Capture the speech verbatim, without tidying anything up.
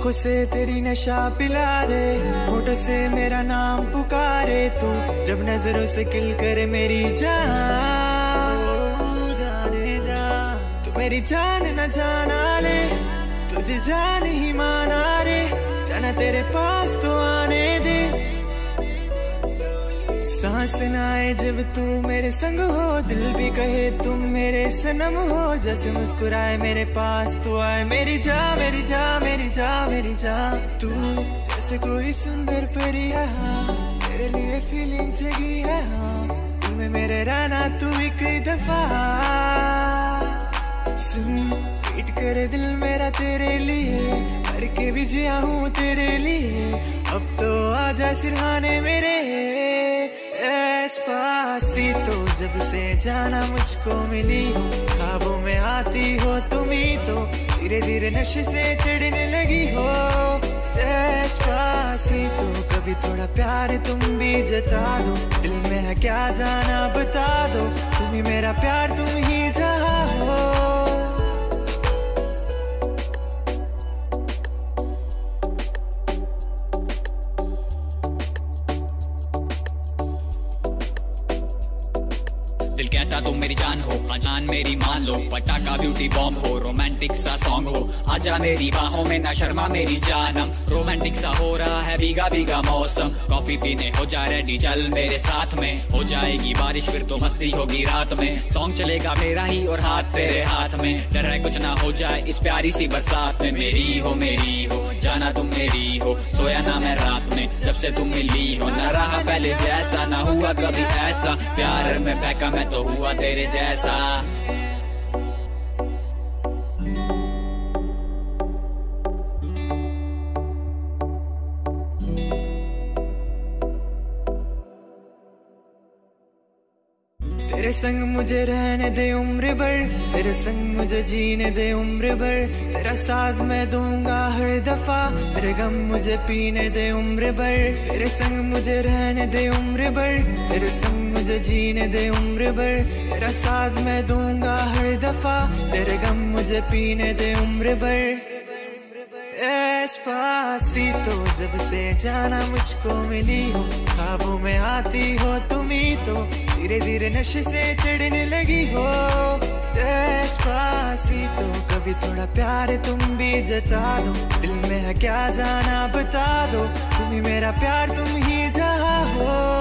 आंखों से तेरी नशा पिला दे, होठों से मेरा नाम पुकारे तू, जब नजरों से किल करे मेरी जान। जाने जा तू मेरी जान न जाना ले, तुझे जान ही माना रे, जाना तेरे पास तो आने दे। सांस न आए जब तू मेरे संग हो, दिल भी कहे तुम मेरे सनम हो, जैसे मुस्कुराए मेरे पास तू आए, मेरी जा मेरी जा मेरी जा मेरी जा। तू जैसे कोई सुंदर परी है, तेरे लिए फीलिंग जगी है, दिल में मेरे रहना तू एक दफा। सुन पीट करे दिल मेरा तेरे लिए, करके भी जिया हूँ तेरे लिए, अब तो आजा सिरहाने मेरे। एस्पासितो जब से जाना मुझको मिली हो, ख्वाबों में आती हो तुम ही तो, धीरे धीरे नशे से चढ़ने लगी हो। एस्पासितो कभी थोड़ा प्यार तुम भी जता दो, दिल में है क्या जाना बता दो, तुम ही मेरा प्यार तुम ही जहाँ हो। दिल कहता तुम मेरी जान हो, हाँ जान मेरी मान लो, पटाखा ब्यूटी बॉम्ब हो, रोमांटिक सा सॉन्ग हो, आजा मेरी बाहों में ना शर्मा मेरी जानम, रोमांटिक सा हो रहा है भीगा भीगा मौसम, कॉफी पीने हो जा रेडी चल मेरे साथ में, हो जाएगी बारिश फिर तो मस्ती होगी रात में, सॉन्ग चलेगा मेरा ही और हाथ तेरे हाथ में, डर है कुछ ना हो जाए इस प्यारी सी बरसात में, मेरी हो मेरी हो जाना तुम मेरी हो, सोया ना मैं रात में जब से तुम मिली हो, ना रहा पहले जैसा ना हुआ कभी ऐसा, प्यार में बहका मैं तो हुआ तेरे जैसा। तेरे संग मुझे रहने दे उम्र भर, तेरे संग मुझे जीने दे उम्र भर, तेरा साथ मैं दूंगा हर दफा, तेरे गम मुझे पीने दे उम्र भर, तेरे संग मुझे रहने दे उम्र भर, तेरे संग मुझे जीने दे उम्र भर, तेरा साथ मैं दूंगा हर दफा, तेरे गम मुझे पीने दे उम्र भर। एस्पासितो जब से जाना मुझको मिली हो, ख्वाबों में आती हो तुम ही तो, धीरे धीरे नशे से चढ़ने लगी हो। एस्पासितो कभी थोड़ा प्यार तुम भी जता दो, दिल में है क्या जाना बता दो, तुम ही मेरा प्यार तुम ही जहाँ हो।